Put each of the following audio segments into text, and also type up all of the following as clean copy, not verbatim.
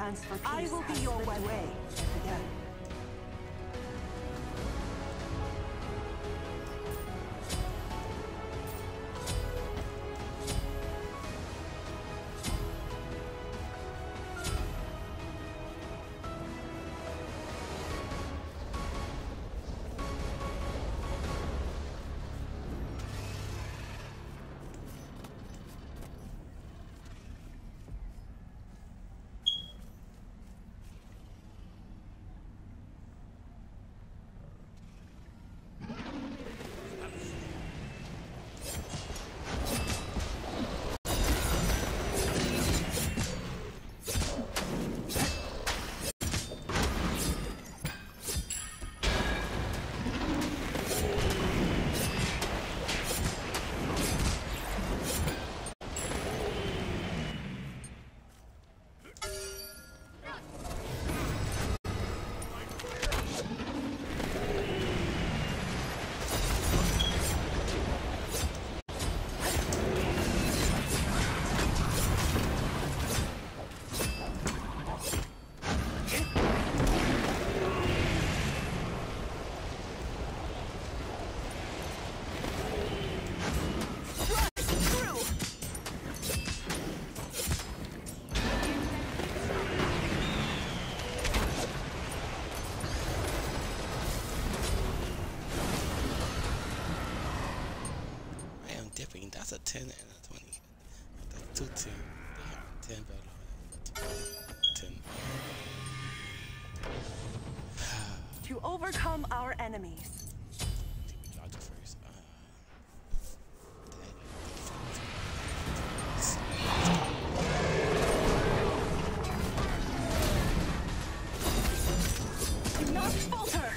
chance for peace. I will be your way. Again. That's a 10 and a 20. That's 2 10. They have 10 better. 10. To overcome our enemies. Dodge it first. Do not falter.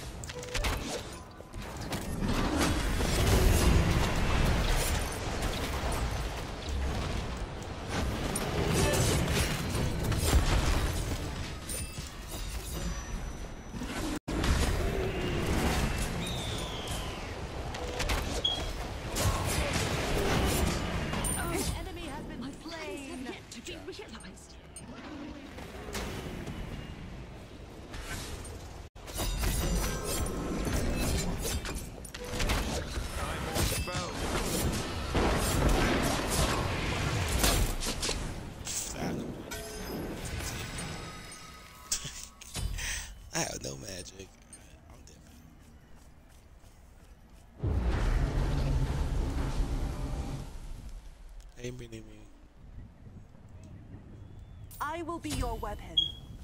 I have no magic. I'm different. Ain't me. I will be your weapon.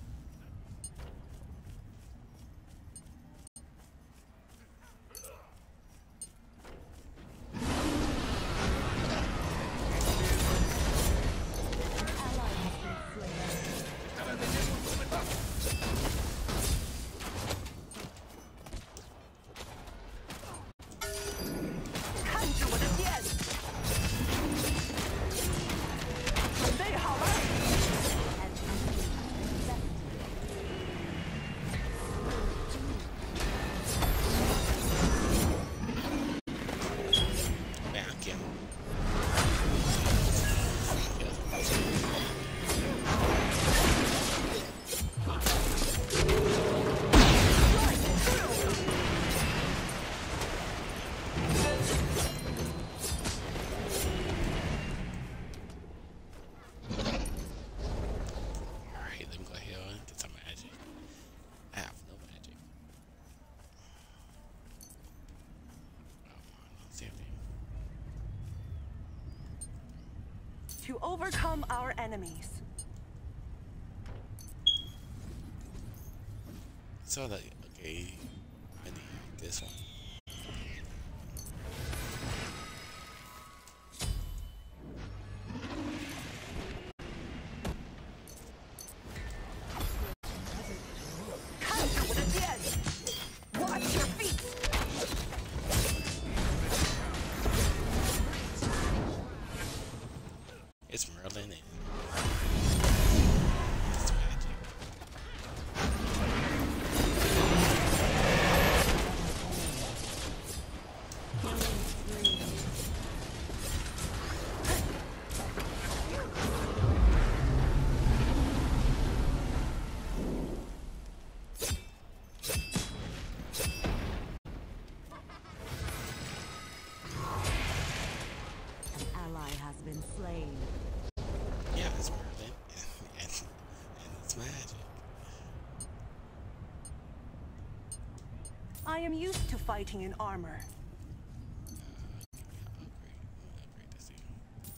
To overcome our enemies. So like, okay, I need this one. It's Merlin and it's magic. I am used to fighting in armor. Upgrade this thing.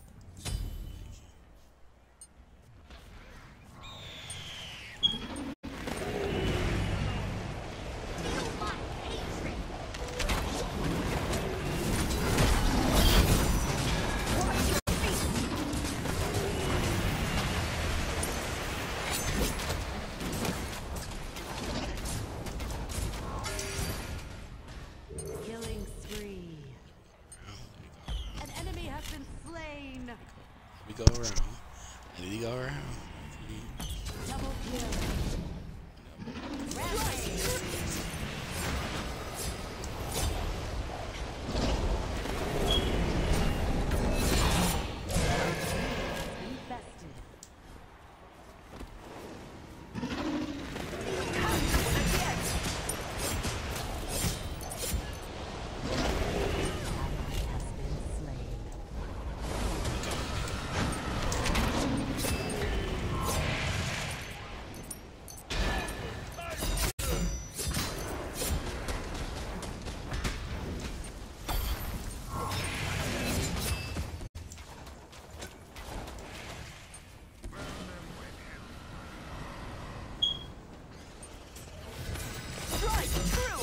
Killing spree. An enemy has been slain. Let me go around. Let me go around. Double kill. Rampage. Infested. Has been slain. Strike true!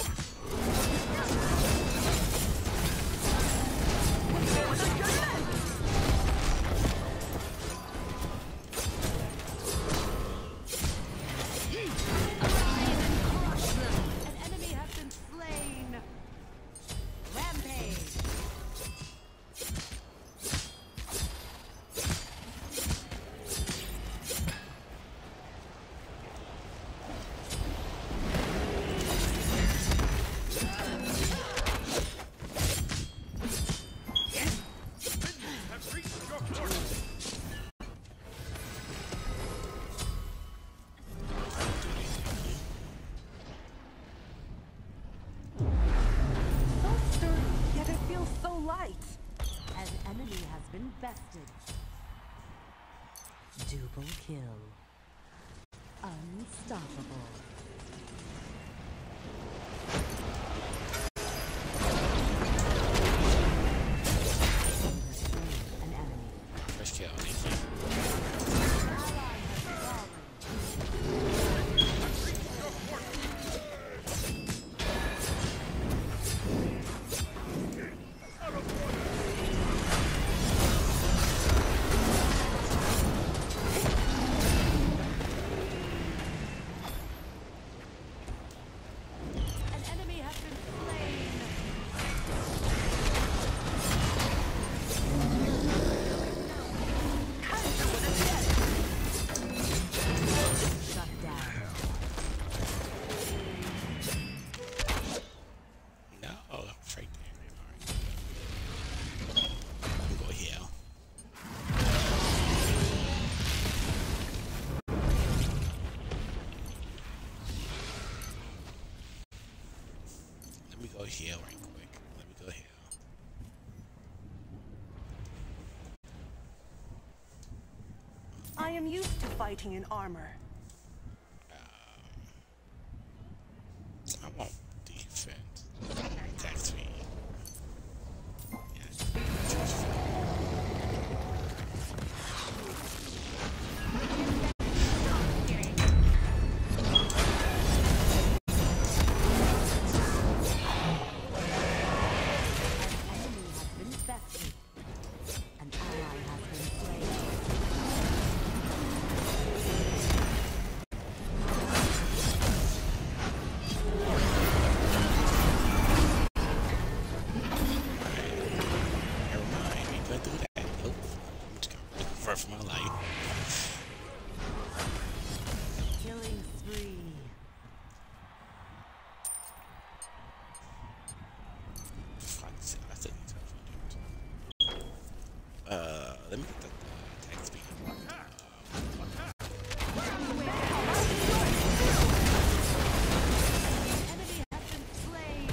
An enemy has been slain. Rampage. So sturdy, yet it feels so light. An enemy has been bested. Double kill. Unstoppable. An enemy. First kill. Ally has fallen. An enemy has been slain. Shut down. No, it's right there. Alright. Let me go here. Let me go here right quick. Let me go here. I am used to fighting in armor. I want defense. Attack speed. Yeah. Enemy has been bested. An ally has been slain. Never mind. Ain't gonna do that. Nope. I'm just gonna run for my life. Killing spree. Fuck, I still need to let me get the attack speed. Enemy has been slain.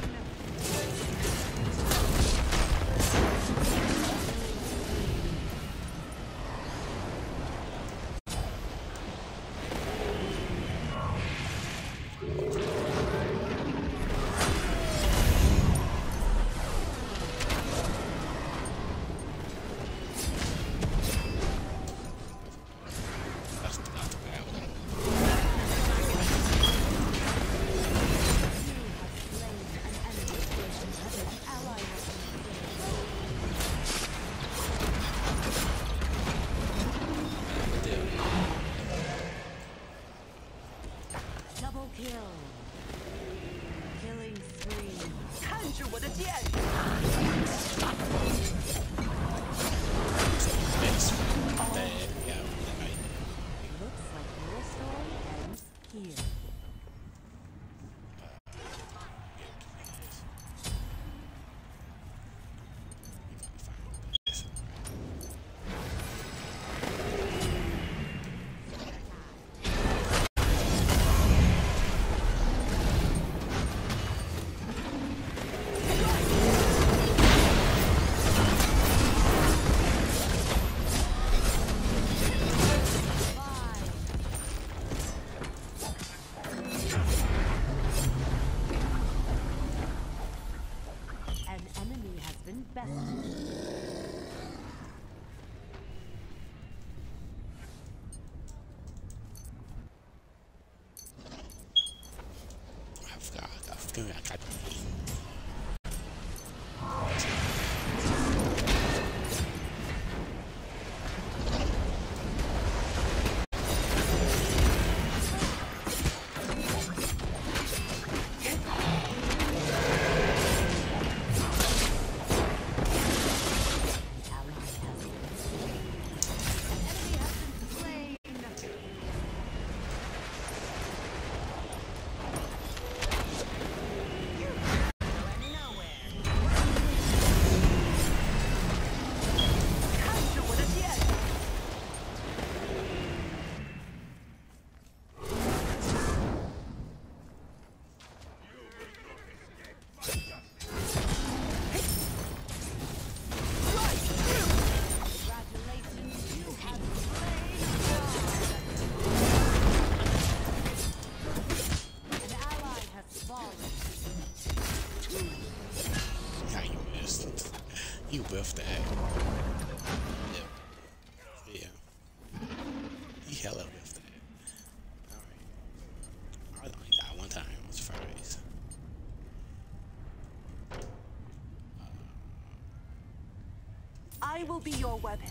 been bested. I forgot I got You whiffed that. Yep. Yeah. He hella whiffed that. Alright. I only died one time. It was Fridays. I will be your weapon.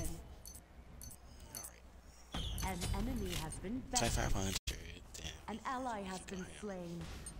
Alright. An enemy has been Try bested. 500. Damn. An ally has been slain.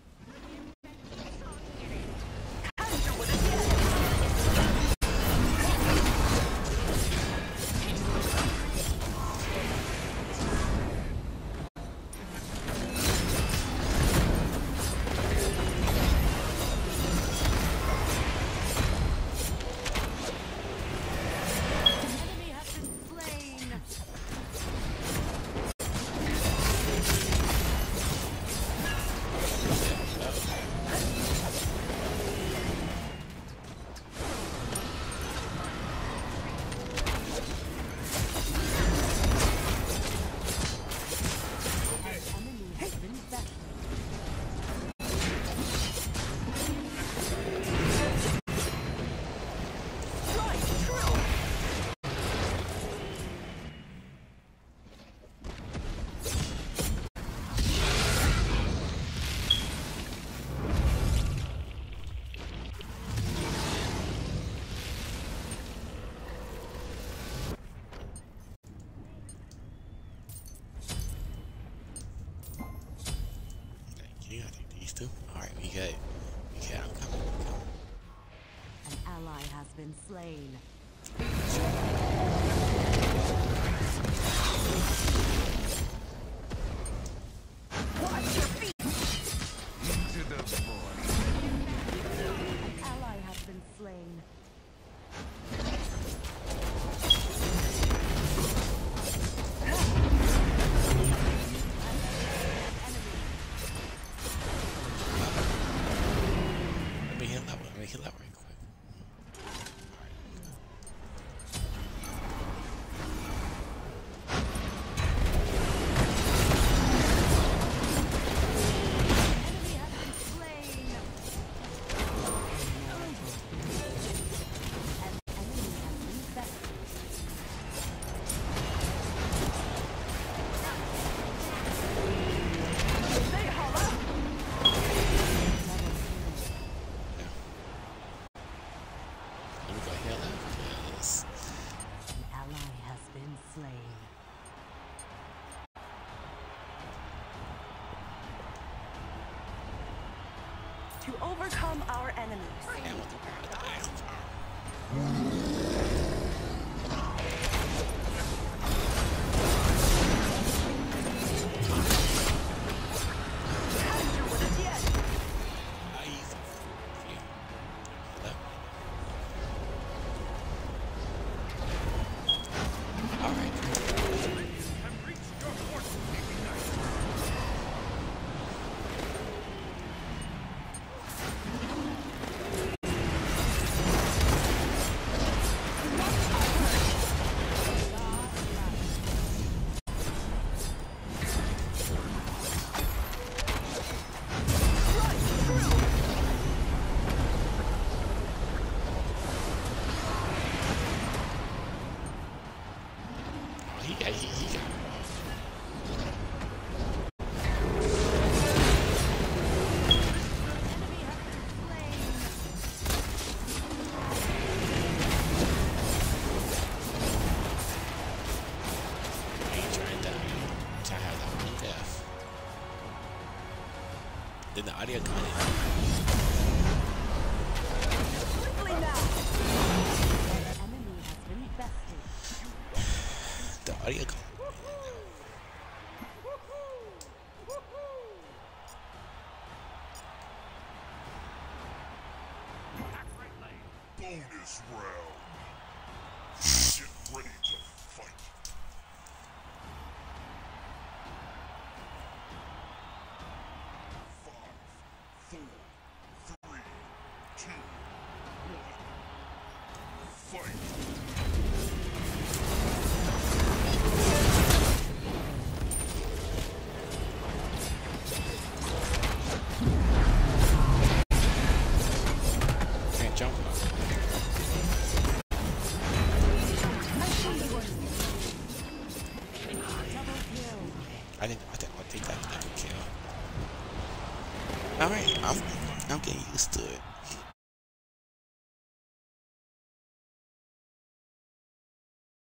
Alright, we got it. I'm coming. An ally has been slain. Watch your feet. Into the void. An ally has been slain. Let me hit that right quick. Enemy has been slain. An enemy has been bested. Say hello. Yeah. Let me go heal that. Yes. An ally has been slain. To overcome our enemies. And with the iron farm. Capture what is yet. Easy. Yeah. Alright. Have reached your fortune, ignite. Yeah, he got it. I ain't trying to die. I have that one death. Then the audio got it. Quickly now! Enemy has been bested. The audio got it. Bonus round. Get ready to fight. 5, 4, 3, 2, 1. Fight. Can't jump enough. I think that was a kill. Alright, I'm getting used to it.